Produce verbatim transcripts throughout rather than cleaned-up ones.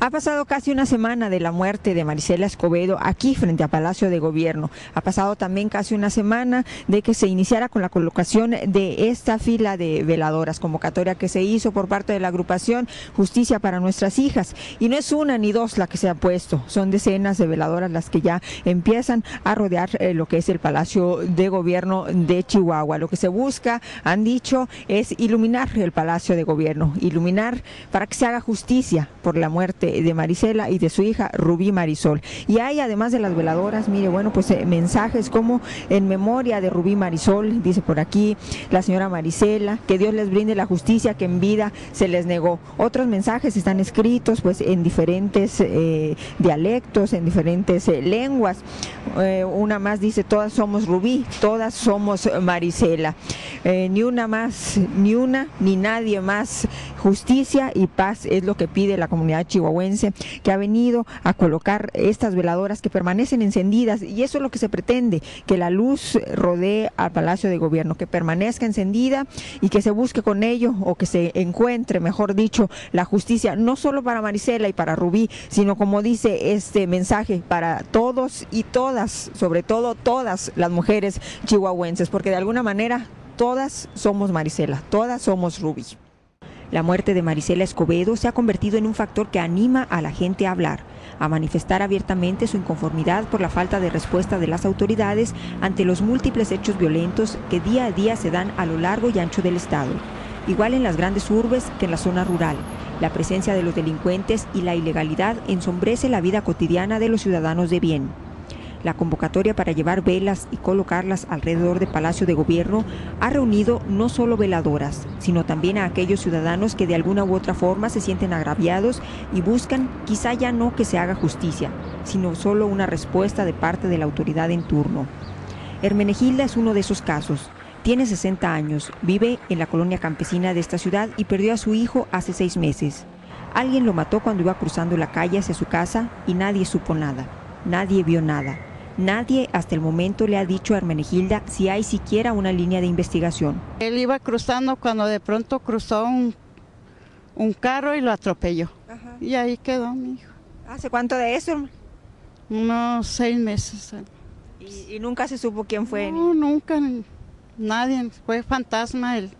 Ha pasado casi una semana de la muerte de Marisela Escobedo aquí frente a Palacio de Gobierno. Ha pasado también casi una semana de que se iniciara con la colocación de esta fila de veladoras, convocatoria que se hizo por parte de la agrupación Justicia para Nuestras Hijas. Y no es una ni dos la que se ha puesto, son decenas de veladoras las que ya empiezan a rodear eh, lo que es el Palacio de Gobierno de Chihuahua. Lo que se busca, han dicho, es iluminar el Palacio de Gobierno, iluminar para que se haga justicia por la muerte de Marisela y de su hija Rubí Marisol. Y hay, además de las veladoras, mire, bueno, pues eh, mensajes como en memoria de Rubí Marisol, dice por aquí la señora Marisela, que Dios les brinde la justicia que en vida se les negó. Otros mensajes están escritos pues en diferentes eh, dialectos, en diferentes eh, lenguas. Eh, una más dice: todas somos Rubí, todas somos Marisela. Eh, ni una más, ni una, ni nadie más. Justicia y paz es lo que pide la comunidad chihuahuense, que ha venido a colocar estas veladoras que permanecen encendidas, y eso es lo que se pretende, que la luz rodee al Palacio de Gobierno, que permanezca encendida y que se busque con ello, o que se encuentre, mejor dicho, la justicia, no solo para Marisela y para Rubí, sino, como dice este mensaje, para todos y todas, sobre todo todas las mujeres chihuahuenses, porque de alguna manera todas somos Marisela, todas somos Rubí. La muerte de Marisela Escobedo se ha convertido en un factor que anima a la gente a hablar, a manifestar abiertamente su inconformidad por la falta de respuesta de las autoridades ante los múltiples hechos violentos que día a día se dan a lo largo y ancho del estado. Igual en las grandes urbes que en la zona rural, la presencia de los delincuentes y la ilegalidad ensombrece la vida cotidiana de los ciudadanos de bien. La convocatoria para llevar velas y colocarlas alrededor del Palacio de Gobierno ha reunido no solo veladoras, sino también a aquellos ciudadanos que de alguna u otra forma se sienten agraviados y buscan quizá ya no que se haga justicia, sino solo una respuesta de parte de la autoridad en turno. Hermenegilda es uno de esos casos. Tiene sesenta años, vive en la colonia campesina de esta ciudad y perdió a su hijo hace seis meses. Alguien lo mató cuando iba cruzando la calle hacia su casa y nadie supo nada, nadie vio nada. Nadie hasta el momento le ha dicho a Hermenegilda si hay siquiera una línea de investigación. Él iba cruzando cuando de pronto cruzó un, un carro y lo atropelló. Ajá. Y ahí quedó mi hijo. ¿Hace cuánto de eso? Unos seis meses. ¿Y, y nunca se supo quién fue? No, nunca, nadie. Fue fantasma el,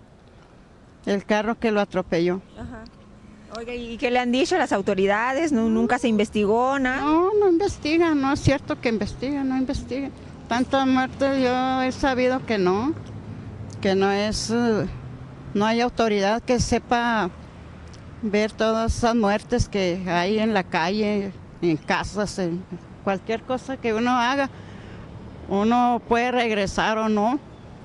el carro que lo atropelló. Ajá. Oiga, ¿y qué le han dicho a las autoridades? ¿No, ¿Nunca se investigó nada? No, no investigan, no es cierto que investigan, no investigan. Tantas muertes yo he sabido que no, que no es, no hay autoridad que sepa ver todas esas muertes que hay en la calle, en casas, en cualquier cosa que uno haga. Uno puede regresar o no.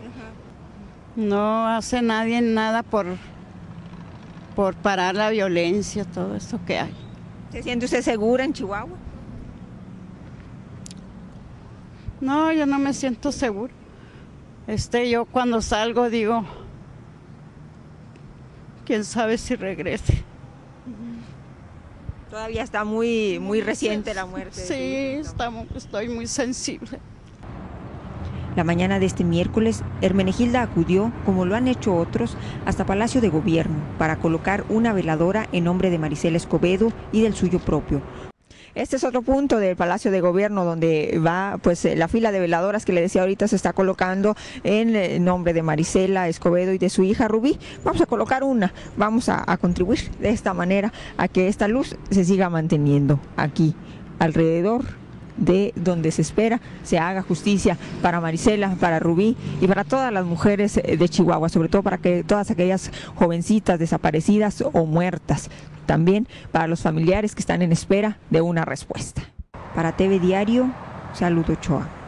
No hace nadie nada por... por parar la violencia, todo eso que hay. ¿Se siente usted segura en Chihuahua? No, yo no me siento segura. Este, yo cuando salgo digo, quién sabe si regrese. Todavía está muy, muy reciente la muerte. Sí, estamos, estoy muy sensible. La mañana de este miércoles, Hermenegilda acudió, como lo han hecho otros, hasta Palacio de Gobierno para colocar una veladora en nombre de Marisela Escobedo y del suyo propio. Este es otro punto del Palacio de Gobierno donde va pues la fila de veladoras que le decía ahorita se está colocando en nombre de Marisela Escobedo y de su hija Rubí. Vamos a colocar una, vamos a, a contribuir de esta manera a que esta luz se siga manteniendo aquí alrededor de donde se espera se haga justicia para Marisela, para Rubí y para todas las mujeres de Chihuahua, sobre todo para que todas aquellas jovencitas desaparecidas o muertas, también para los familiares que están en espera de una respuesta. Para T V Diario, Salud Ochoa.